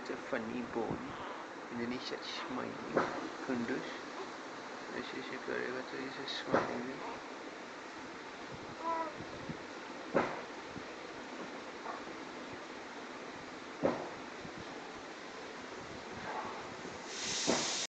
it's a funny bone. And then he's just smiling. Kundus. ऐसे ऐसे करेगा तो he's just smiling.